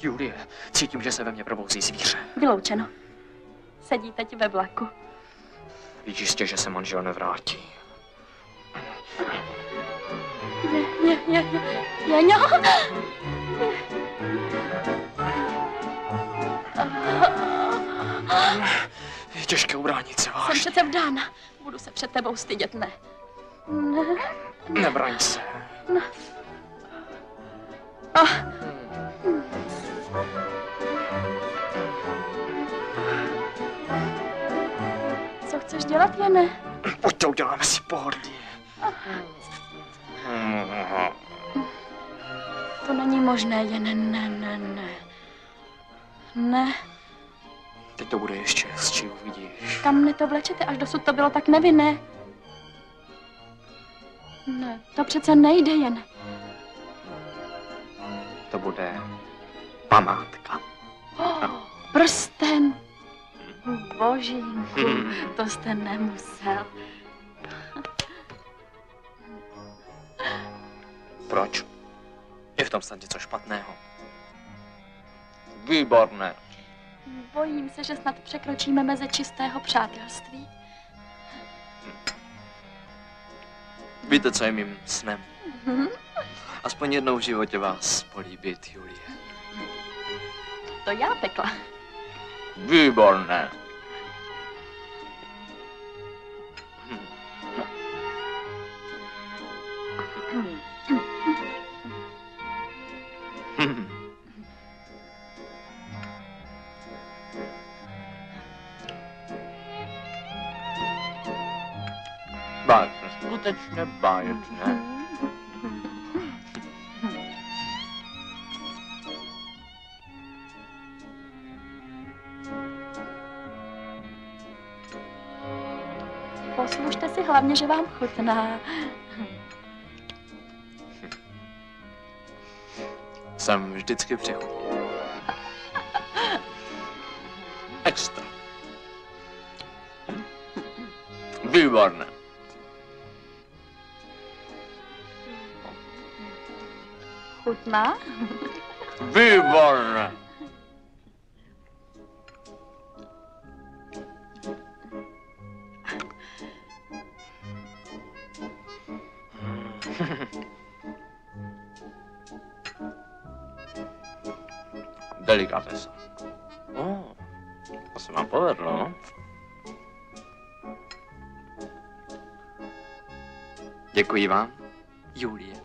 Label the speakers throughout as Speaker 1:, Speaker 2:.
Speaker 1: Julie, cítím, že se ve mně probouzí zvíře.
Speaker 2: Vyloučeno. Sedí teď ve vlaku.
Speaker 1: Víš jistě, že se manžel nevrátí. Je těžké ubránit se, vážně.
Speaker 2: Jsem přece vdána. Budu se před tebou stydět, ne? Ne.
Speaker 1: Nebraň se.
Speaker 2: Ne. Co chceš dělat, Jane?
Speaker 1: Pojďte, uděláme si pohodlí.
Speaker 2: To není možné, Jane, ne.
Speaker 1: Teď to bude ještě hezčí, uvidíš.
Speaker 2: Kam mne to vlečete? Až dosud to bylo tak nevinné. Ne, to přece nejde, Jane.
Speaker 1: To bude památka.
Speaker 2: Prsten. Božínku, to jste nemusel.
Speaker 1: Proč? Je v tom snad něco špatného? Výborné.
Speaker 2: Bojím se, že snad překročíme meze čistého přátelství.
Speaker 1: Víte, co je mým snem? Aspoň jednou v životě vás políbit, Julie.
Speaker 2: To já pekla.
Speaker 1: Výborné. Báječné, skutečně báječné.
Speaker 2: Poslušte si hlavně, že vám chutná.
Speaker 1: Jsem vždycky přechutný. Extra. Výborné.
Speaker 2: Chutná?
Speaker 1: Výborné. Delikatesa. To se vám povedlo. Děkuji vám, Julie.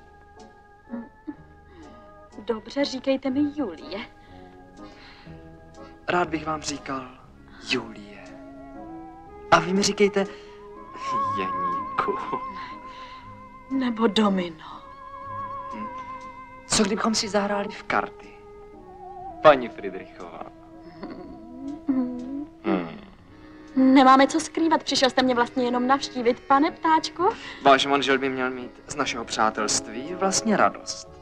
Speaker 2: Dobře, říkejte mi Julie.
Speaker 1: Rád bych vám říkal Julie. A vy mi říkejte Janíku.
Speaker 2: Nebo Domino.
Speaker 1: Co kdybychom si zahráli v karty? Paní Friedrichová.
Speaker 2: Nemáme co skrývat, přišel jste mě vlastně jenom navštívit, pane ptáčku.
Speaker 1: Váš manžel by měl mít z našeho přátelství vlastně radost.